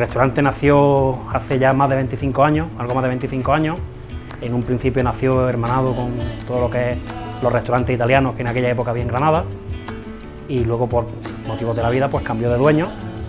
restaurante nació hace ya más de 25 años, algo más de 25 años. En un principio nació hermanado con todo lo que es los restaurantes italianos que en aquella época había en Granada, y luego por motivos de la vida pues cambió de dueño,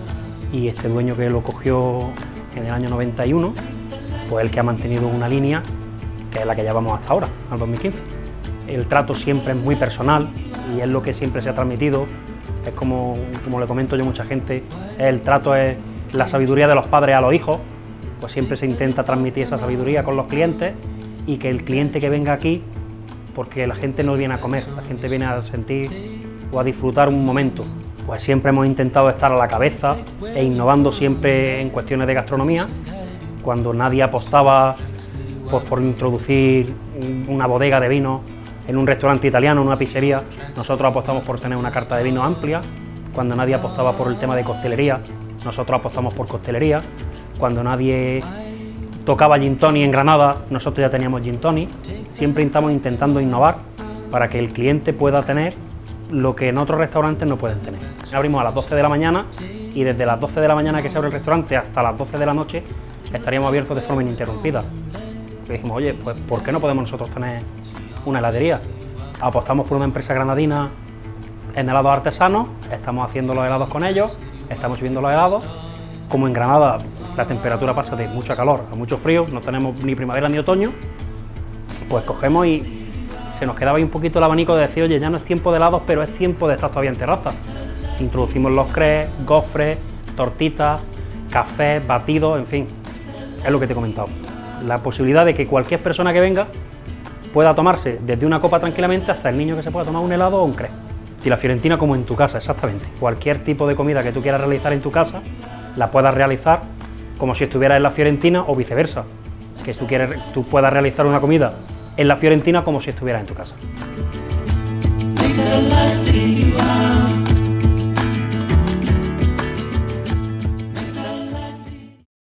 y este dueño que lo cogió en el año 91 pues el que ha mantenido una línea que es la que llevamos hasta ahora, al 2015. El trato siempre es muy personal y es lo que siempre se ha transmitido. Es como le comento yo a mucha gente, el trato es la sabiduría de los padres a los hijos, pues siempre se intenta transmitir esa sabiduría con los clientes, y que el cliente que venga aquí, porque la gente no viene a comer, la gente viene a sentir o a disfrutar un momento, pues siempre hemos intentado estar a la cabeza e innovando siempre en cuestiones de gastronomía. Cuando nadie apostaba pues por introducir una bodega de vino en un restaurante italiano, en una pizzería, nosotros apostamos por tener una carta de vino amplia. Cuando nadie apostaba por el tema de coctelería, nosotros apostamos por coctelería. Cuando nadie tocaba gin tonic en Granada, nosotros ya teníamos gin tonic. Siempre estamos intentando innovar para que el cliente pueda tener lo que en otros restaurantes no pueden tener. Abrimos a las 12 de la mañana y desde las 12 de la mañana que se abre el restaurante hasta las 12 de la noche estaríamos abiertos de forma ininterrumpida. Y dijimos, oye, pues ¿por qué no podemos nosotros tener una heladería? Apostamos por una empresa granadina en helados artesanos, estamos haciendo los helados con ellos, estamos subiendo los helados. Como en Granada la temperatura pasa de mucho calor a mucho frío, no tenemos ni primavera ni otoño, pues cogemos y se nos quedaba ahí un poquito el abanico de decir, oye, ya no es tiempo de helados, pero es tiempo de estar todavía en terraza. Introducimos los crepes, gofres, tortitas, café, batidos, en fin, es lo que te he comentado. La posibilidad de que cualquier persona que venga pueda tomarse desde una copa tranquilamente hasta el niño que se pueda tomar un helado o un crepe. Y la fiorentina como en tu casa, exactamente. Cualquier tipo de comida que tú quieras realizar en tu casa, la puedas realizar como si estuvieras en la Fiorentina o viceversa. Que tú puedas realizar una comida en la Fiorentina como si estuvieras en tu casa.